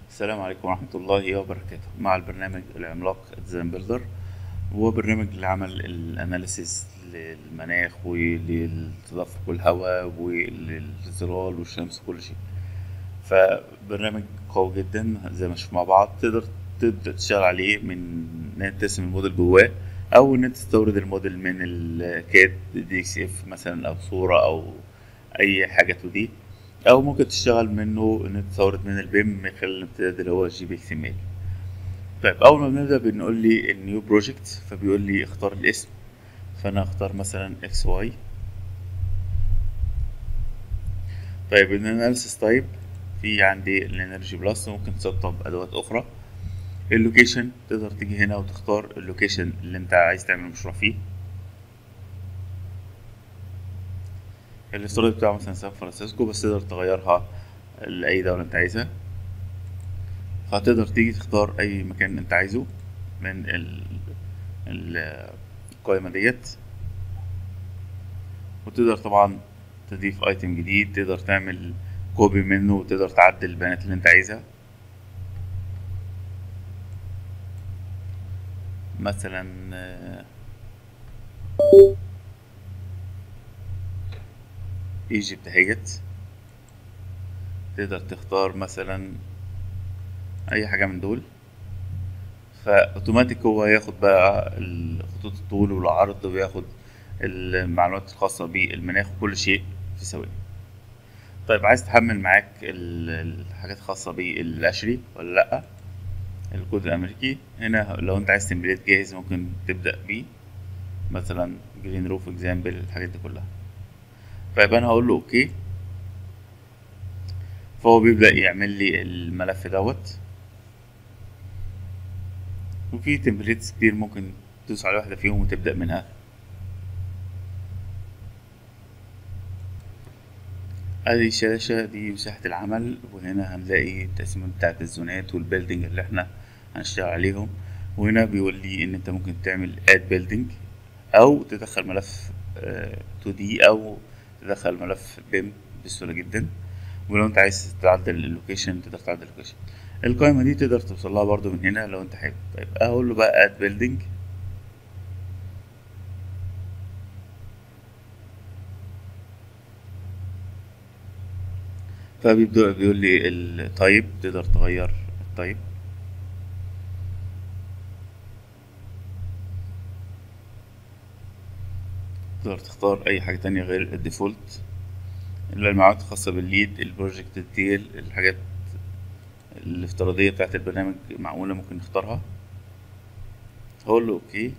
السلام عليكم ورحمة الله وبركاته. مع البرنامج العملاق ديزاين بيلدر، وهو برنامج لعمل الاناليسيس للمناخ وللتدفق والهواء وللظلال والشمس وكل شيء. فبرنامج قوي جدا زي ما نشوف مع بعض. تقدر تبدأ تشتغل عليه من ان انت ترسم الموديل جواه، او ان انت تستورد الموديل من الكاد دي اكس اف مثلا، او صورة، او اي حاجة 2 دي، او ممكن تشتغل منه ان انت تستورد من البيم من خلال الامتداد اللي هو جي بي اكس ام ال. طيب اول ما بنبدأ بنقول لي النيو بروجكت، فبيقول لي اختار الاسم. فانا اختار مثلا اكس واي. طيب الاناليسيس تايب، في عندي الانرجي بلس، ممكن تسطب ادوات اخرى. اللوكيشن، تقدر تيجي هنا وتختار اللوكيشن اللي انت عايز تعمل مشروع فيه. الافتراضي بتاعه مثلا سان فرانسيسكو، بس تقدر تغيرها لأي دولة انت عايزها. فهتقدر تيجي تختار أي مكان انت عايزه من القائمة ديت. وتقدر طبعا تضيف ايتم جديد، تقدر تعمل كوبي منه، وتقدر تعدل البيانات اللي انت عايزها. مثلا ايجيبت اهيت. تقدر تختار مثلا اي حاجة من دول، فاوتوماتيك هو ياخد بقى خطوط الطول والعرض، وياخد المعلومات الخاصة بالمناخ وكل شيء في ثواني. طيب عايز تحمل معاك الحاجات الخاصة بالأشري ولا لأ؟ الكود الأمريكي هنا، لو أنت عايز تمبليت جاهز ممكن تبدأ بيه، مثلا جرين روف اكزامبل، الحاجات دي كلها. طيب أنا هقول له أوكي، فهو بيبدأ يعمل لي الملف دوت. وفي تمبليتس كتير ممكن تدوس على واحدة فيهم وتبدأ منها. ادي الشاشة دي مساحة العمل، وهنا هنلاقي التقسيمات بتاعت الزونات والبيلدينج اللي احنا هنشتغل عليهم. وهنا بيقول لي ان انت ممكن تعمل اد بيلدينج، او تدخل ملف 2D، او تدخل ملف بيم بسهولة جدا. ولو انت عايز تعدل اللوكيشن تقدر تعدل اللوكيشن. القائمة دي تقدر توصل لها برضو من هنا لو انت حابب. طيب اقول له بقى اد بيلدينج. فبيبدأ بيقول لي التايب، تقدر تغير التايب. تقدر تختار اي حاجة تانية غير الديفولت. المعلومات الخاصة بالليد، البروجكت ديتيل، الحاجات الافتراضية بتاعت البرنامج معمولة ممكن نختارها. هقول له اوكي.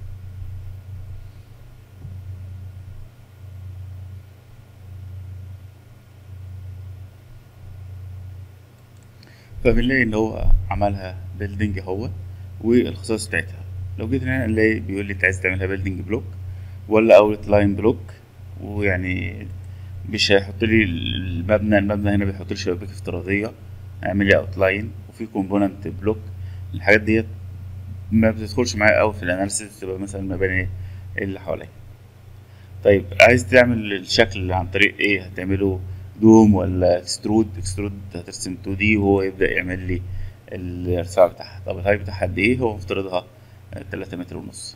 فبنلاقي ان هو عملها بيلدينج اهو، والخصائص بتاعتها. لو جيت هنا نلاقي بيقول لي انت عايز تعملها بيلدينج بلوك ولا اوت لاين بلوك. ويعني مش هيحط لي المبنى هنا بيحط لي شبابيك افتراضية، اعمل لي اوت لاين. وفي كومبوننت بلوك. الحاجات ديت ما بتدخلش معايا قوي في الاناليسيس، بتبقى مثلا المباني اللي حواليا. طيب عايز تعمل الشكل عن طريق ايه؟ هتعمله دوم ولا اكسترود؟ اكسترود هترسم 2 دي وهو يبدأ يعمل لي الارتفاع بتاعها. طب الهاي بتاعها قد ايه؟ هو مفترضها 3 متر ونص.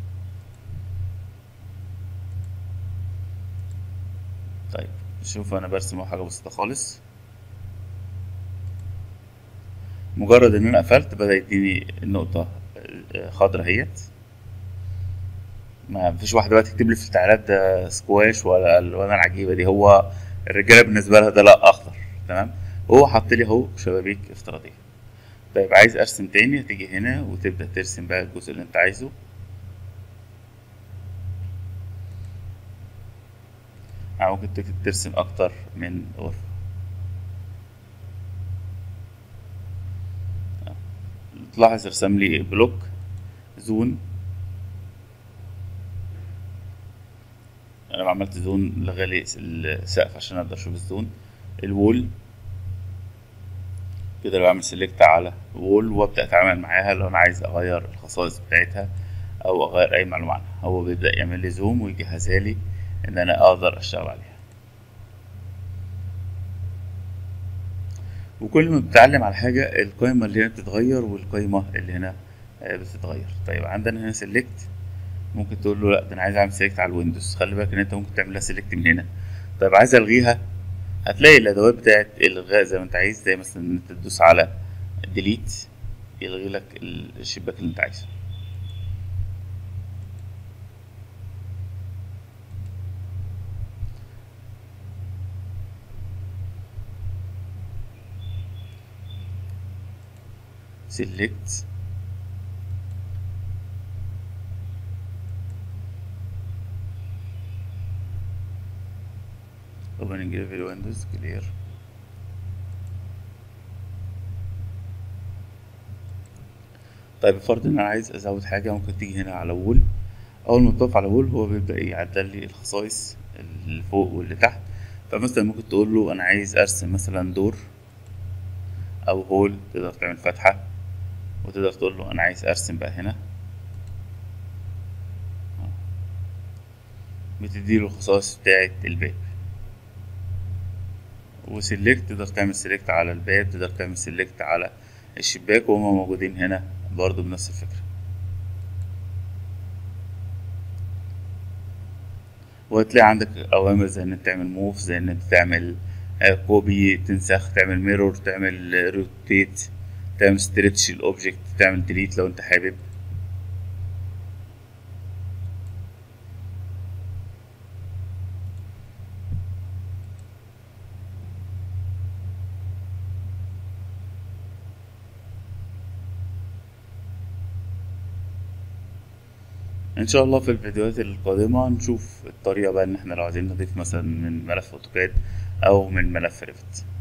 طيب شوف، انا برسم حاجة بسيطة خالص. مجرد ان انا قفلت بدأ يديني النقطة خضرا اهيت. ما فيش واحدة بقى تكتب لي في التعليقات ده سكواش ولا الالوان العجيبة دي. هو الرجالة بالنسبة لها ده لا، اخضر. تمام. هو حط لي اهو شبابيك افتراضية. طيب عايز ارسم تاني، هتيجي هنا وتبدأ ترسم بقى الجزء اللي انت عايزه. او ممكن ترسم اكتر من غرفة. تلاحظ رسم لي بلوك، زون. انا عملت زون لغالي السقف عشان اقدر اشوف الزون. الوول، كده بعمل سيلكت على وول وابدأ اتعامل معاها لو انا عايز اغير الخصائص بتاعتها او اغير اي معلومة عنها. هو بيبدأ يعمل لي زوم ويجهزها لي ان انا اقدر اشتغل عليها. وكل ما بتتعلم على حاجة القائمة اللي هنا بتتغير والقائمة اللي هنا بتتغير. طيب عندنا هنا سيلكت، ممكن تقول له لا ده انا عايز اعمل سيلكت على الويندوز، خلي بالك ان انت ممكن تعملها سيلكت من هنا. طيب عايز الغيها، هتلاقي الادوات بتاعت الغاء زي ما انت عايز، زي مثلا ان انت تدوس على ديليت يلغي لك الشباك اللي انت عايزه. سيلكت، اوبننج ليفل ويندوز كلير. طيب فرض ان انا عايز ازود حاجه، ممكن تيجي هنا على وول، اول ما بتقف على وول هو بيبدا يعدل لي الخصائص اللي فوق واللي تحت. فمثلا ممكن تقول له انا عايز ارسم مثلا دور او هول، تقدر تعمل فتحه، وتقدر تقول له انا عايز ارسم بقى هنا، بتديله الخصائص بتاعه الباب. وسيلكت تقدر تعمل سيلكت على الباب، تقدر تعمل سيلكت على الشباك، وهما موجودين هنا برضو بنفس الفكرة. وهتلاقي عندك أوامر زي إن أنت تعمل موف، زي إن أنت تعمل كوبي، تنسخ، تعمل ميرور، تعمل روتيت، تعمل ستريتش الأوبجكت، تعمل ديليت لو أنت حابب. إن شاء الله في الفيديوهات القادمة نشوف الطريقة بقى إن احنا لو عايزين نضيف مثلا من ملف أوتوكاد أو من ملف ريفت.